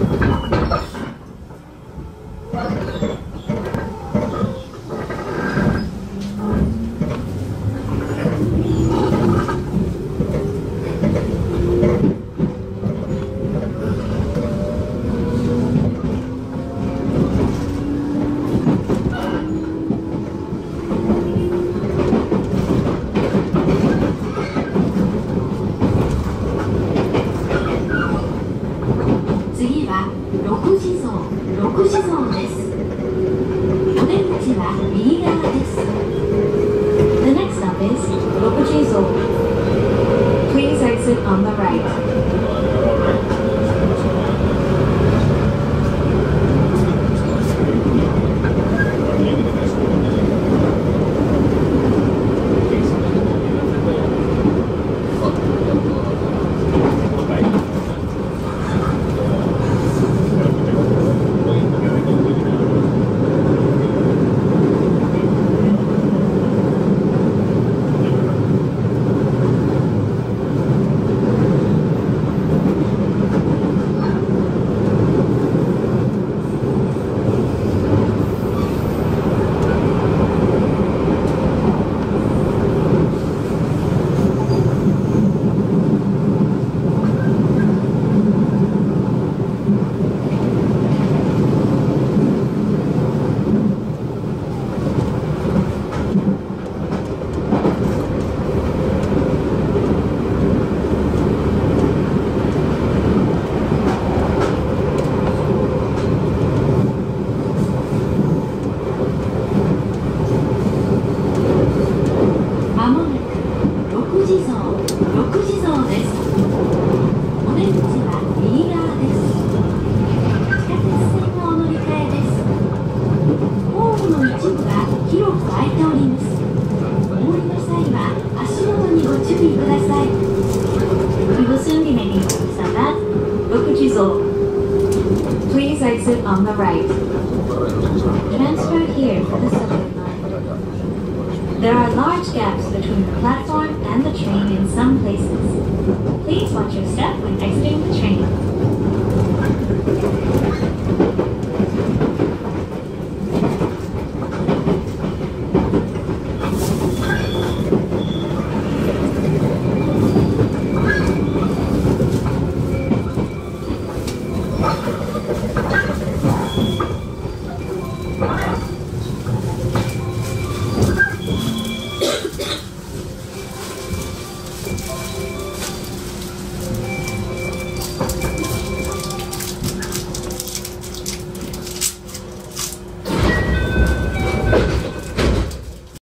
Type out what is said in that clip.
次は6時ゾーンです。お出口は右側です。The next stop is 6時ゾーン. Please exit on the right. 6 exit on the right. Transfer here for the subway line. There are large gaps between the platform and the train in some places. Please watch your step when exiting the train.